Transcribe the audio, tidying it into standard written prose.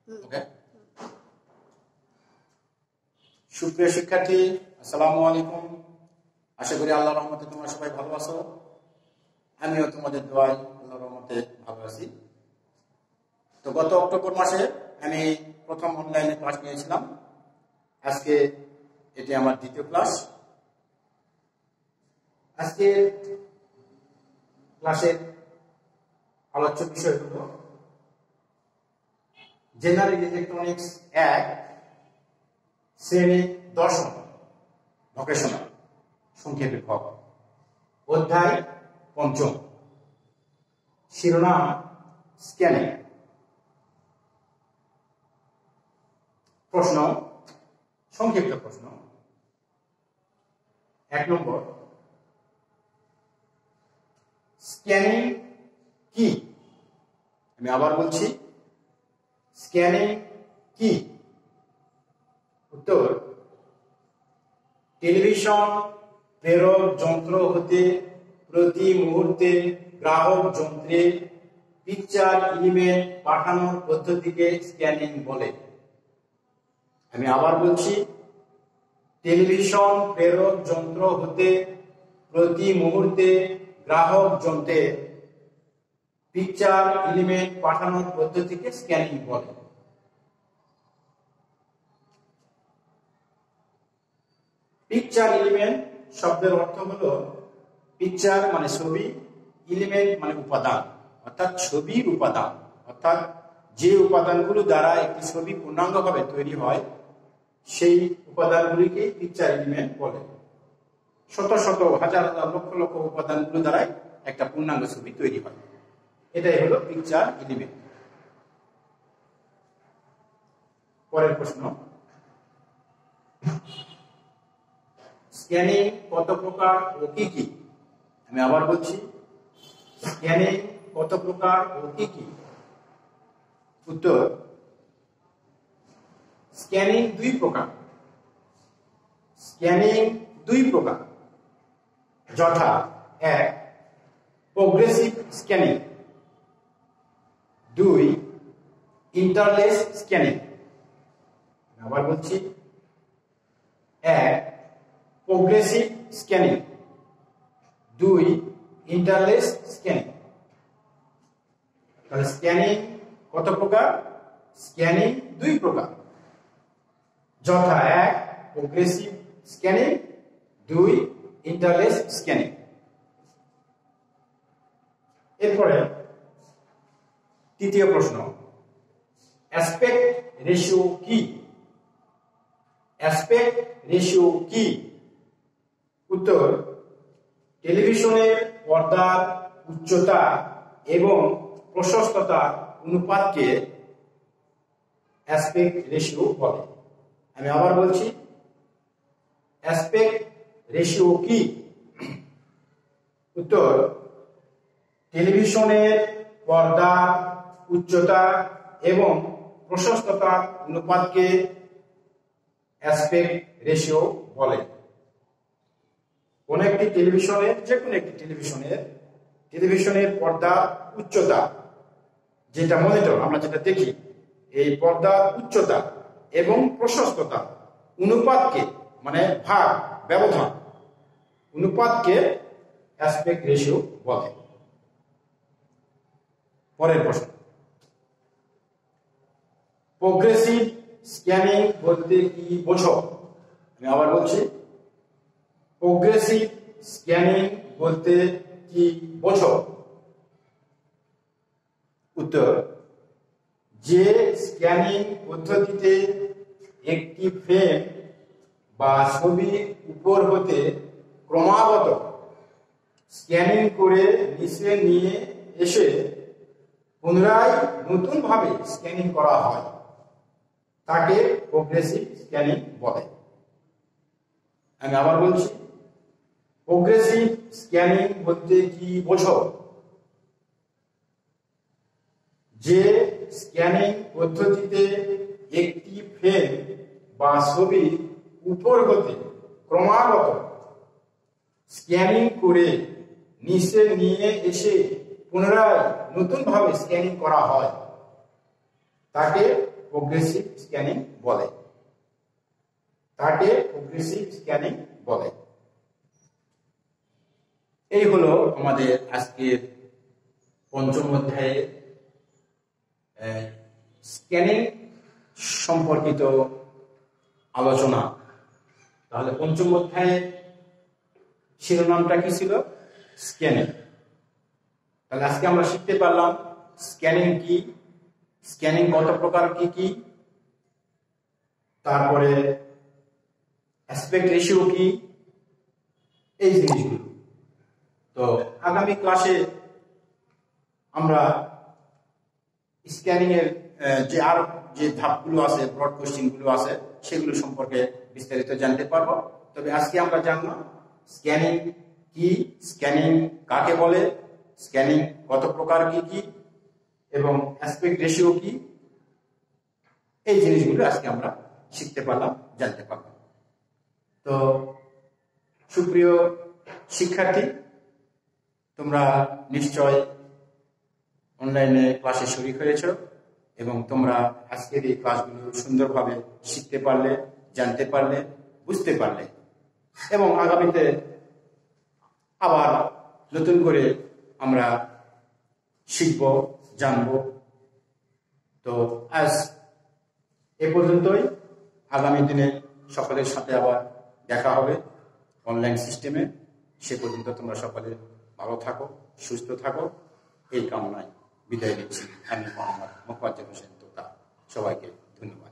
ওকে, সুপ্রিয় শিক্ষার্থী, আসসালামু আলাইকুম। আশা করি আল্লাহর রহমতে তোমরা সবাই ভালো আছো। আমিও তোমাদের দোয়ায় আল্লাহর রহমতে ভালো আছি। তো গত অক্টোবর মাসে আমি প্রথম অনলাইনে ক্লাস নিয়েছিলাম। আজকে এটি আমার দ্বিতীয় ক্লাস। আজকে ক্লাসের আলোচ্য বিষয় হল জেনারেল ইলেকট্রনিক্স 1 শ্রেণী দর্শন ভোকেশনাল সংক্ষেপে ভ, অধ্যায় 5, শিরোনাম স্ক্যানিং। প্রশ্ন, সংক্ষিপ্ত প্রশ্ন। 1 নম্বর, স্ক্যানিং কি? আমি আবার বলছি, স্ক্যানিং কি? উত্তর, টেলিভিশন প্রেরক যন্ত্র হতে প্রতি মুহূর্তে গ্রাহক যন্ত্রে পিকচার এলিমেন্ট পাঠানোর পদ্ধতিকে স্ক্যানিং বলে। আমি আবার বলছি, টেলিভিশন প্রেরক যন্ত্র হতে প্রতি মুহূর্তে গ্রাহক যন্ত্রে পিকচার এলিমেন্ট পাঠানোর পদ্ধতিকে স্ক্যানিং বলে। পিকচার এলিমেন্ট শব্দের অর্থ হলো, পিকচার মানে ছবি, এলিমেন্ট মানে উপাদান, অর্থাৎ ছবির উপাদান, অর্থাৎ যে উপাদানগুলো দ্বারা একটি ছবি পূর্ণাঙ্গভাবে তৈরি হয় সেই উপাদানগুলিকে পিকচার এলিমেন্ট বলে। শত শত হাজার হাজার লক্ষ লক্ষ উপাদানগুলো দ্বারাই একটা পূর্ণাঙ্গ ছবি তৈরি হয়। এটাই হলো পিকচার এলিমেন্ট। পরের প্রশ্ন, স্ক্যানিং কত প্রকার ও কি কি? আমি আবার বলছি, স্ক্যানিং কত প্রকার ও কি কি? উত্তর, স্ক্যানিং 2 প্রকার। স্ক্যানিং 2 প্রকার, যথা 1 প্রোগ্রেসিভ স্ক্যানিং, 2 ইন্টারলেস স্ক্যানিং। আবার বলছি, 1 প্রোগ্রেসিভ স্ক্যানিং, 2 ইন্টারলেস স্ক্যানিং। তাহলে স্ক্যানিং কত প্রকার? স্ক্যানিং 2 প্রকার, যথা 1 প্রোগ্রেসিভ স্ক্যানিং, 2 ইন্টারলেস স্ক্যানিং। এরপরে তৃতীয় প্রশ্ন, অ্যাসপেক্ট রেশিও কি? অ্যাসপেক্ট রেশিও কি? উত্তর, টেলিভিশনের পর্দার উচ্চতা এবং প্রশস্ততার অনুপাতকে অ্যাসপেক্ট রেশিও বলে। আমি আবার বলছি, অ্যাসপেক্ট রেশিও কি? উত্তর, টেলিভিশনের পর্দার উচ্চতা এবং প্রশস্ততার অনুপাতকে অ্যাসপেক্ট রেশিও বলে। কোন একটি টেলিভিশনের, যে কোনো একটি টেলিভিশনের পর্দা উচ্চতা, যেটা মনিটর আমরা যেটা দেখি, এই পর্দার উচ্চতা এবং প্রশস্ততা অনুপাতকে, মানে ভাগ, ব্যবধান, অনুপাতকে অ্যাসপেক্ট রেশিও বলে। পরের প্রশ্ন, প্রোগ্রেসিভ স্ক্যানিং বলতে কি বোঝো? আমি আবার বলছি, প্রোগ্রেসিভ স্ক্যানিং বলতে কি বোঝো? উত্তর, যে স্ক্যানিং পদ্ধতিতে একটি ফ্রেম বা ছবি উপর হতে ক্রমাগত স্ক্যানিং করে নিচে নিয়ে এসে পুনরায় নতুন ভাবে স্ক্যানিং করা হয়, তাকে প্রোগ্রেসিভ স্ক্যানিং বলে। আমি আবার বলছি, প্রোগ্রেসিভ স্ক্যানিং বলতে কি বোঝো? যে স্ক্যানিং পদ্ধতিতে একটি ফ্রেম বা ছবি উপর হতে ক্রমাগত স্ক্যানিং করে নিচে নিয়ে এসে পুনরায় নতুন ভাবে স্ক্যানিং করা হয়, তাকে প্রোগ্রেসিভ স্ক্যানিং বলে। তাকে প্রোগ্রেসিভ স্ক্যানিং বলে। এই হলো আমাদের আজকের পঞ্চম অধ্যায়ে স্ক্যানিং সম্পর্কিত আলোচনা। তাহলে পঞ্চম অধ্যায়ে শিরোনামটা কি ছিল? স্ক্যানিং। তাহলে আজকে আমরা শিখতে পারলাম স্ক্যানিং কি, স্ক্যানিং কত প্রকার কি কি, তারপরে অ্যাসপেক্ট রেশিও কি, এই জিনিসগুলো। তো আগামী ক্লাসে আমরা স্ক্যানিং এর যে ধাপগুলো আছে, ব্রড কোশ্চেন গুলো আছে, সেগুলো সম্পর্কে বিস্তারিত জানতে পারবো। তবে আজকে আমরা জানলাম স্ক্যানিং কি, স্ক্যানিং কাকে বলে, স্ক্যানিং কত প্রকার কি কি, এবং অ্যাসপেক্ট রেশিও কি, এই জিনিসগুলো আজকে আমরা শিখতে পারলাম, জানতে পারলাম। তো সুপ্রিয় শিক্ষার্থী, তোমরা নিশ্চয় অনলাইনে ক্লাসে শরীক হয়েছ এবং তোমরা আজকের এই ক্লাসগুলো সুন্দরভাবে শিখতে পারলে, জানতে পারলে, বুঝতে পারলে এবং আগামীতে আবার নতুন করে আমরা শিখব, জানব। তো আজ এ পর্যন্তই। আগামী দিনে সকলের সাথে আবার দেখা হবে অনলাইন সিস্টেমে। সে পর্যন্ত তোমরা সকলে ভালো থাকো, সুস্থ থাকো, এই কামনায় বিদায় নিচ্ছি। আমি মোহাম্মদ মোফাজ্জল হোসেন তোতা। সবাইকে ধন্যবাদ।